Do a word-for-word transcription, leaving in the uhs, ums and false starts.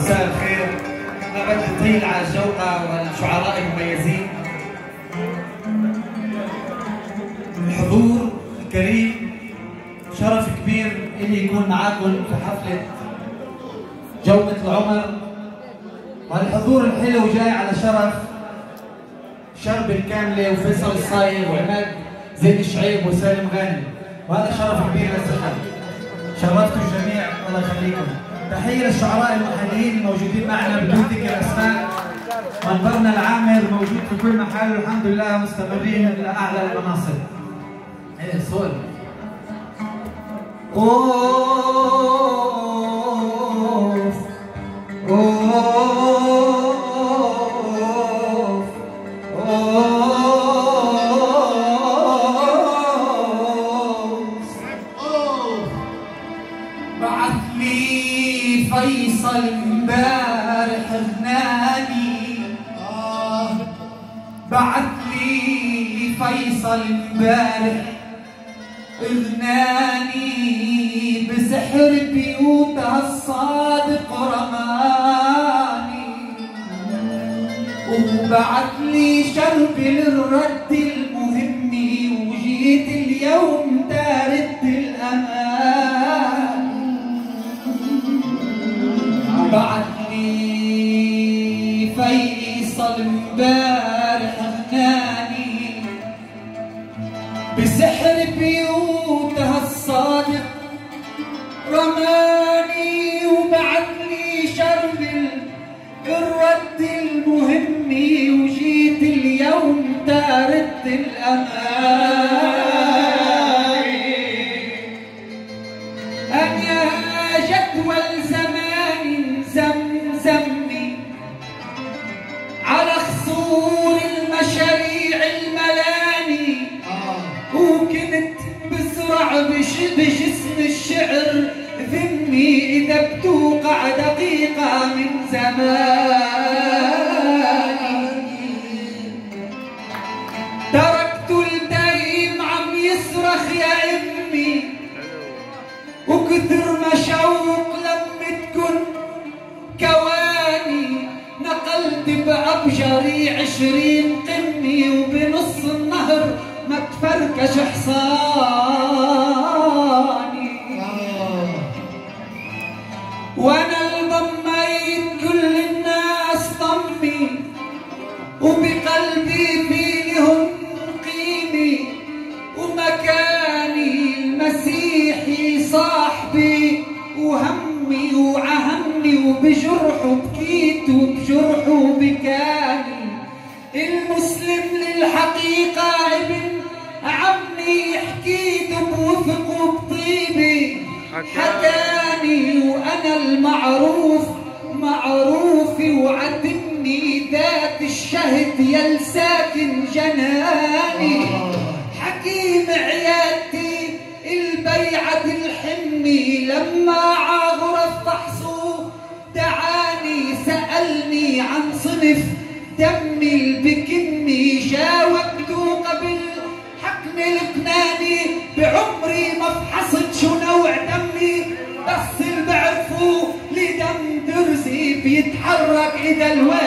مساء الخير. ما بدي أطيل على الجوقة والشعراء المميزين. الحضور الكريم، شرف كبير إني يكون معاكم في حفلة جوقة العمر، وهالحضور الحلو جاي على شرف شرب الكاملة وفيصل الصايغ وعماد زين الشعيب وسالم غانم، وهذا شرف كبير للسحر. شرفتوا الجميع الله يخليكم. تحية للشعراء المحليين الموجودين معنا بدون ذكر اسماء. منبرنا العامر موجود في كل محل والحمد لله مستمرين الى اعلى المناصب. ايه سؤال. اوف اوف اوف بعث لي فيصل امبارح غناني، آه بعث لي فيصل امبارح غناني، بسحر بيوتها الصادق رماني، وبعث لي شرب للرد المهم، وجيت اليوم تارد الامان. بعث لي فيصل امبارح غناني، بسحر بيوتها الصادق رماني، وبعث لي شرب الرد المهم، وجيت اليوم تارد الامان. انا جدول زمان زمزمني على خصور المشاريع الملاني، وكنت بزرع بش بجسم الشعر ذمي اذا بتوقع دقيقة من زماني. تركت الدايم عم يصرخ يا امي، وكثر مشوق لمتكن كواني، نقلت بأبجري عشرين قمي، وبنص النهر ما تفركش حصاني، وانا ضميت كل الناس ضمي، وبقلبي في لهم قيمي، ومكاني المسيحي صاحبي، وهمي وعهمني، وبجرحه بكيت وبجرحه بكاني. المسلم للحقيقة ابن عمي، حكيت بوفق وبطيبي حكاني، وانا المعروف معروفي، وعدني ذات الشهد يل ساكن جناني. حكيم عيادتي البيعة الحمي، لما عاغرف فحصو دعاني، سألني عن صنف دمي البكمي، جاوبته قبل حقن الكناني، بعمري ما فحصت شو نوع دمي، بس اللي بعرفه لدم درزي بيتحرك اذا الولد